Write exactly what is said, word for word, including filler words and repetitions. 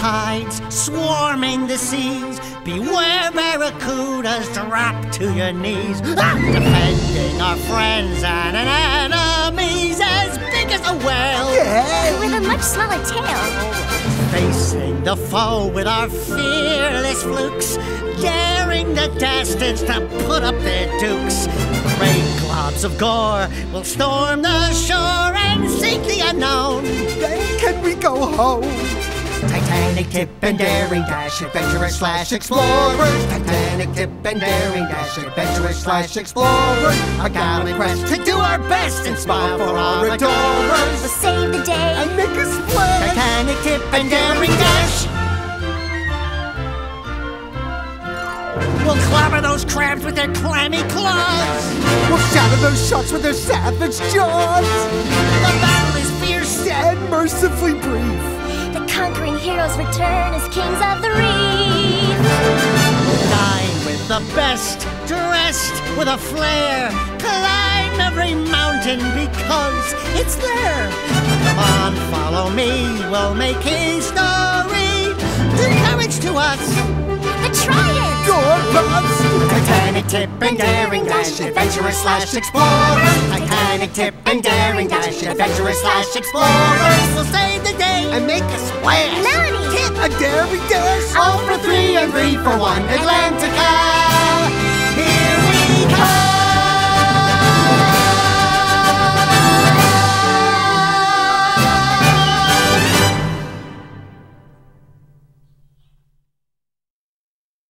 tides swarming the seas. Beware barracudas, drop to your knees. Ah! Defending our friends and enemies as big as a whale. Yeah. With a much smaller tail. Facing the foe with our fearless flukes, daring the dastards to put up their dukes. Great globs of gore will storm the shore and seek the unknown. Then can we go home? Titanic tip and daring dash, adventurous slash explorers. Titanic tip and daring dash, adventurous slash explorers. A gallant quest to do our best and smile for our adorers. We'll save the day And make a splash. Titanic tip and daring dash. We'll clobber those crabs with their clammy claws. We'll shatter those sharks with their savage jaws. The battle is fierce And mercifully brief. the conquering heroes return as kings of the reef. Dine with the best, dressed with a flair. Climb every mountain because it's there. Come on, follow me, we'll make history. Do courage to us. The Triad! Your bus. Titanic tip and daring dash, adventurous slash explorers. Titanic tip and daring dash, adventurous slash explorers. We'll save the day and make a splash. Melanie! Tip A daring dash. all for three and three for one. Atlantica.